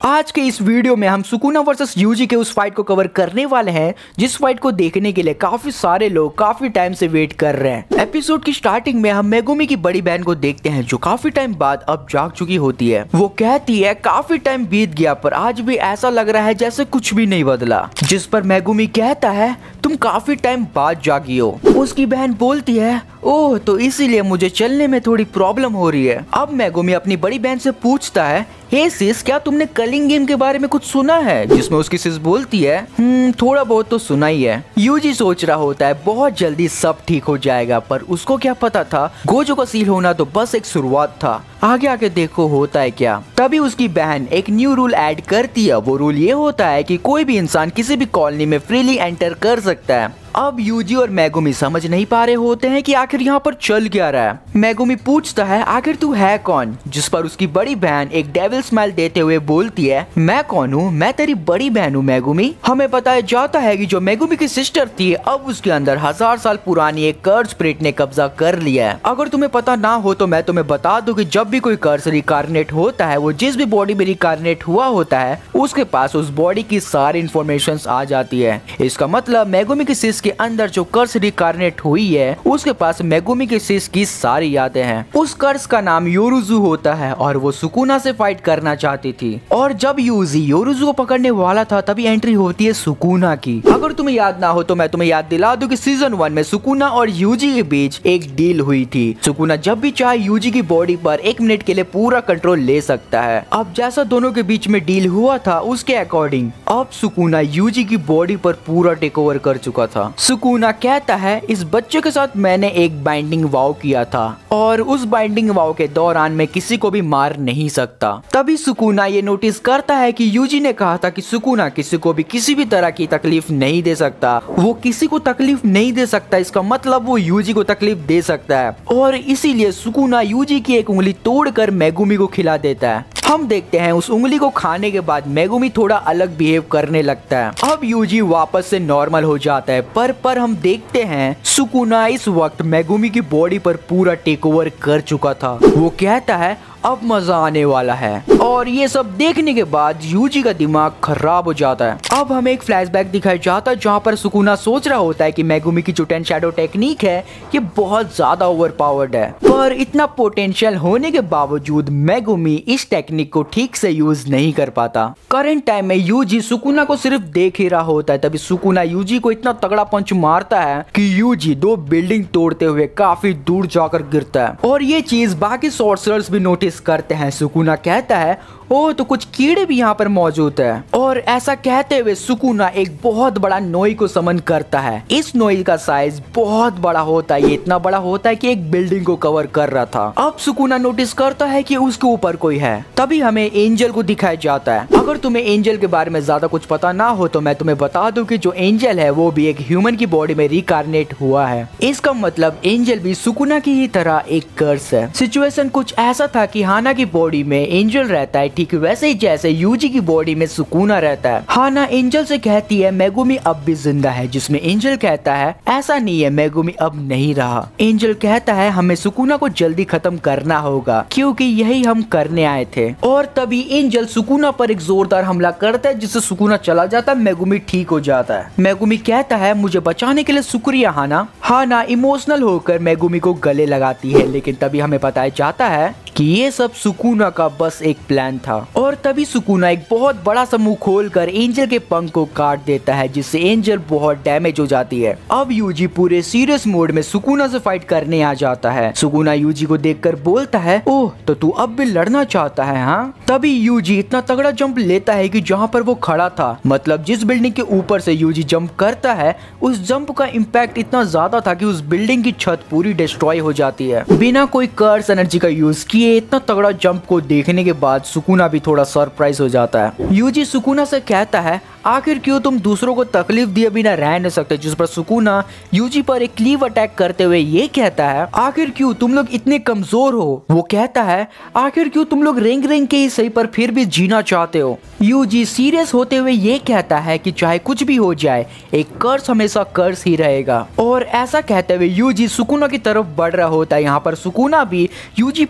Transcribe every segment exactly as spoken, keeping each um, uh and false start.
आज के इस वीडियो में हम सुकुना वर्सेस यूजी के उस फाइट को कवर करने वाले हैं जिस फाइट को देखने के लिए काफी सारे लोग काफी टाइम से वेट कर रहे हैं। एपिसोड की स्टार्टिंग में हम मेगुमी की बड़ी बहन को देखते हैं जो काफी टाइम बाद अब जाग चुकी होती है। वो कहती है काफी टाइम बीत गया पर आज भी ऐसा लग रहा है जैसे कुछ भी नहीं बदला, जिस पर मेगुमी कहता है तुम काफी टाइम बाद जागी हो। उसकी बहन बोलती है ओह तो इसीलिए मुझे चलने में थोड़ी प्रॉब्लम हो रही है। अब मेगुमी अपनी बड़ी बहन से पूछता है हे सिस क्या तुमने कलिंग गेम के बारे में कुछ सुना है, जिसमें उसकी सिस बोलती है हम्म थोड़ा बहुत तो सुना ही है। यूजी सोच रहा होता है बहुत जल्दी सब ठीक हो जाएगा, पर उसको क्या पता था गोजो का सील होना तो बस एक शुरुआत था, आगे आगे देखो होता है क्या। तभी उसकी बहन एक न्यू रूल ऐड करती है। वो रूल ये होता है कि कोई भी इंसान किसी भी कॉलोनी में फ्रीली एंटर कर सकता है। अब यूजी और मेगुमी समझ नहीं पा रहे होते हैं कि आखिर यहाँ पर चल क्या रहा है। मेगुमी पूछता है आखिर तू है कौन, जिस पर उसकी बड़ी बहन एक डेविल स्माइल देते हुए बोलती है मैं कौन हूँ, मैं तेरी बड़ी बहन हूँ मेगुमी। हमें बताया जाता है कि जो मेगुमी की सिस्टर थी अब उसके अंदर हजार साल पुरानी एक कर्स स्पिरिट ने कब्जा कर लिया है। अगर तुम्हें पता ना हो तो मैं तुम्हें बता दूं कि जब भी कोई कर्स रिकारनेट होता है वो जिस भी बॉडी में रिकारनेट हुआ होता है उसके पास उस बॉडी की सारी इन्फॉर्मेशन आ जाती है। इसका मतलब मेगुमी की सिस के अंदर जो कर्स रिकारनेट हुई है उसके पास मेगुमी के सिस की सारी यादें हैं। उस कर्स का नाम योरुजु होता है और वो सुकुना से फाइट करना चाहती थी। और जब यूजी योरुजु को पकड़ने वाला था तभी एंट्री होती है सुकुना की। अगर तुम्हें याद ना हो तो मैं तुम्हें याद दिला दूं कि सीजन वन में सुकुना और यूजी के बीच एक डील हुई थी। सुकुना जब भी चाहे यूजी की बॉडी पर एक मिनट के लिए पूरा कंट्रोल ले सकता है। अब जैसा दोनों के बीच में डील हुआ था उसके अकॉर्डिंग अब सुकुना यूजी की बॉडी पर पूरा टेक ओवर कर चुका था। सुकुना कहता है इस बच्चे के साथ मैंने एक बाइंडिंग वाव किया था और उस बाइंडिंग वाव के दौरान मैं किसी को भी मार नहीं सकता। तभी सुकुना ये नोटिस करता है कि यूजी ने कहा था कि सुकुना किसी को भी किसी भी तरह की तकलीफ नहीं दे सकता। वो किसी को तकलीफ नहीं दे सकता, इसका मतलब वो यूजी को तकलीफ दे सकता है। और इसीलिए सुकुना यूजी की एक उंगली तोड़कर मेगुमी को खिला देता है। हम देखते हैं उस उंगली को खाने के बाद मेगुमी थोड़ा अलग बिहेव करने लगता है। अब यूजी वापस से नॉर्मल हो जाता है, पर पर हम देखते हैं सुकुना इस वक्त मेगुमी की बॉडी पर पूरा टेक ओवर कर चुका था। वो कहता है अब मजा आने वाला है। और ये सब देखने के बाद यूजी का दिमाग खराब हो जाता है। अब हमें एक फ्लैशबैक दिखाया जाता है जहाँ पर सुकुना सोच रहा होता है कि मेगुमी की जो टेन शैडो टेक्निक है ये बहुत ज्यादा ओवरपावर्ड है, पर इतना पोटेंशियल होने के बावजूद मेगुमी इस टेक्निक को ठीक से यूज नहीं कर पाता। करंट टाइम में यूजी सुकुना को सिर्फ देख ही रहा होता है। तभी सुकुना यूजी को इतना तगड़ा पंच मारता है कि यूजी दो बिल्डिंग तोड़ते हुए काफी दूर जाकर गिरता है। और ये चीज बाकी सॉर्सरर्स भी नोटिस करते हैं। सुकुना कहता है ओ तो कुछ कीड़े भी यहाँ पर मौजूद है। और ऐसा कहते हुए सुकुना एक बहुत बड़ा नोई को समन करता है। इस नोई का साइज बहुत बड़ा होता है, ये इतना बड़ा होता है कि एक बिल्डिंग को कवर कर रहा था। अब सुकुना नोटिस करता है कि उसके ऊपर कोई है। तभी हमें एंजल को दिखाया जाता है। अगर तुम्हें एंजल के बारे में ज्यादा कुछ पता ना हो तो मैं तुम्हें बता दूं कि जो एंजल है वो भी एक ह्यूमन की बॉडी में रिकारनेट हुआ है। इसका मतलब एंजल भी सुकुना की ही तरह एक कर्स है। सिचुएशन कुछ ऐसा था कि हाना की बॉडी में एंजल रहता है, ठीक वैसे ही जैसे यूजी की बॉडी में सुकुना रहता है। हाना एंजल से कहती है मेगुमी अब भी जिंदा है, जिसमें एंजल कहता है ऐसा नहीं है, मेगुमी अब नहीं रहा। एंजल कहता है हमें सुकुना को जल्दी खत्म करना होगा क्योंकि यही हम करने आए थे। और तभी एंजल सुकुना पर एक जोरदार हमला करता है जिससे सुकुना चला जाता है, मेगुमी ठीक हो जाता है। मेगुमी कहता है मुझे बचाने के लिए शुक्रिया हाना। हाना इमोशनल होकर मेगुमी को गले लगाती है, लेकिन तभी हमें बताया जाता है कि ये सब सुकुना का बस एक प्लान था। और तभी सुकुना एक बहुत बड़ा सा मुंह खोलकर एंजल के पंख को काट देता है, जिससे एंजल बहुत डैमेज हो जाती है। अब यूजी पूरे सीरियस मोड में सुकुना से फाइट करने आ जाता है। सुकुना यूजी को देखकर बोलता है ओह तो तू अब भी लड़ना चाहता है हाँ। तभी यूजी इतना तगड़ा जंप लेता है कि जहाँ पर वो खड़ा था, मतलब जिस बिल्डिंग के ऊपर से यूजी जंप करता है उस जंप का इम्पैक्ट इतना ज्यादा था कि उस बिल्डिंग की छत पूरी डिस्ट्रॉय हो जाती है। बिना कोई कर्स एनर्जी का यूज किए इतना तगड़ा जंप को देखने के बाद सुकुना भी थोड़ा सरप्राइज हो जाता है। यूजी सुकुना से कहता है आखिर क्यों तुम दूसरों को तकलीफ दिए बिना रह नहीं सकते, जिस पर सुकुना यूजी पर एक क्लीव अटैक करते हुए ये कहता है आखिर क्यों तुम लोग इतने कमजोर हो। वो कहता है आखिर क्यों तुम लोग रेंग रेंग के ही सही पर फिर भी जीना चाहते हो। यूजी सीरियस होते हुए ये कहता है कि चाहे कुछ भी हो जाए एक कर्स हमेशा कर्स ही रहेगा। और ऐसा कहते हुए यूजी सुकुना की तरफ बढ़ रहा होता है। यहाँ पर सुकुना भी यूजी पर काफी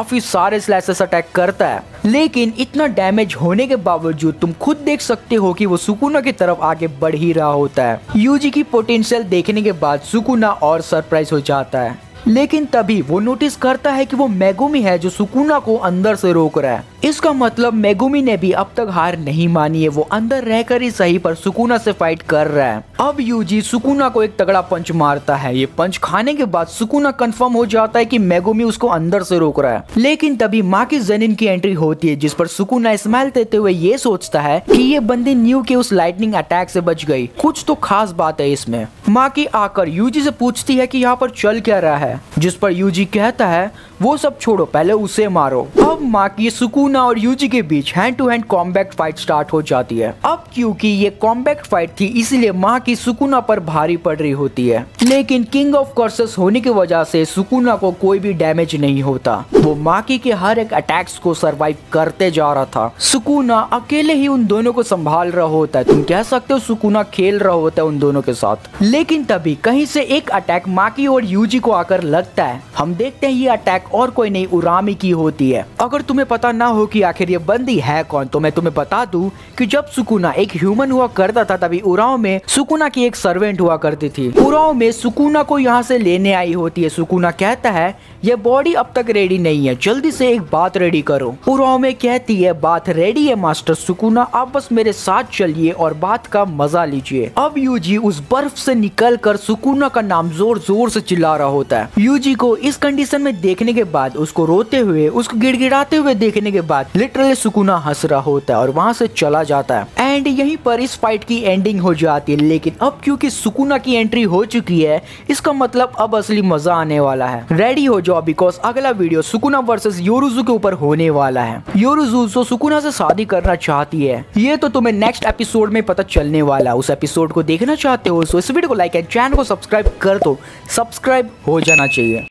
काफी सारे स्लैशेस अटैक करता है, लेकिन इतना डैमेज होने के बावजूद तुम खुद देख सकते हो कि वो सुकुना की तरफ आगे बढ़ ही रहा होता है। यूजी की पोटेंशियल देखने के बाद सुकुना और सरप्राइज हो जाता है, लेकिन तभी वो नोटिस करता है कि वो मेगुमी है जो सुकुना को अंदर से रोक रहा है। इसका मतलब मेगुमी ने भी अब तक हार नहीं मानी है, वो अंदर रहकर ही सही पर सुकुना से फाइट कर रहा है। अब यूजी सुकुना को एक तगड़ा पंच मारता है। ये पंच खाने के बाद सुकुना कंफर्म हो जाता है कि मेगुमी उसको अंदर से रोक रहा है, लेकिन तभी माँ की जेनिन की एंट्री होती है, जिस पर सुकुना स्माइल देते हुए ये सोचता है कि ये बंदी न्यू के उस लाइटनिंग अटैक से बच गई, कुछ तो खास बात है इसमें। माँ की आकर यूजी से पूछती है कि यहाँ पर चल क्या रहा है, जिस पर यूजी कहता है वो सब छोड़ो, पहले उसे मारो। अब माँ की सुकुना और यूजी के बीच hand to hand combat fight start हो जाती है। अब क्योंकि ये कॉम्बैट फाइट थी इसलिए माँ की सुकुना पर भारी पड़ रही होती है, लेकिन किंग ऑफ कर्सेस होने की वजह से सुकुना को कोई भी डैमेज नहीं होता। वो माकी के हर एक अटैक्स को सरवाइव करते जा रहा था। सुकुना अकेले ही उन दोनों को संभाल रहा होता है, तुम कह सकते हो सुकुना खेल रहा होता है उन दोनों के साथ। लेकिन तभी कहीं से एक अटैक माकी और यूजी को आकर लगता है। हम देखते हैं ये अटैक और कोई नहीं उरामी की होती है। अगर तुम्हें पता ना हो कि आखिर ये बंदी है कौन, तो मैं तुम्हें बता दूं कि जब सुकुना एक ह्यूमन हुआ करता था तभी उराव में सुकुना की एक सर्वेंट हुआ करती थी। उराव में सुकुना को यहाँ से लेने आई होती है। सुकुना कहता है ये बॉडी अब तक रेडी नहीं है, जल्दी से एक बात रेडी करो। उराव में कहती है बात रेडी है मास्टर सुकुना, आप बस मेरे साथ चलिए और बात का मजा लीजिए। अब यूजी उस बर्फ से निकल कर सुकुना का नाम जोर जोर से चिल्ला रहा होता है। यूजी को इस कंडीशन में देखने के बाद, उसको रोते हुए, उसको गिड़गिड़ाते हुए देखने के बाद लिटरली सुकुना हंस रहा होता है और वहाँ से चला जाता है। एंड यहीं पर इस फाइट की एंडिंग हो जाती है। लेकिन अब क्योंकि सुकुना की एंट्री हो चुकी है, इसका मतलब अब असली मजा आने वाला है। रेडी हो जाओ बिकॉज अगला वीडियो सुकुना वर्सेस योरुजु के ऊपर होने वाला है। योरुजु जो सुकुना से शादी करना चाहती है, ये तो तुम्हें नेक्स्ट एपिसोड में पता चलने वाला है। उस एपिसोड को देखना चाहते हो तो इस वीडियो को लाइक एंड चैनल को सब्सक्राइब कर दो। सब्सक्राइब हो जाना चाहिए।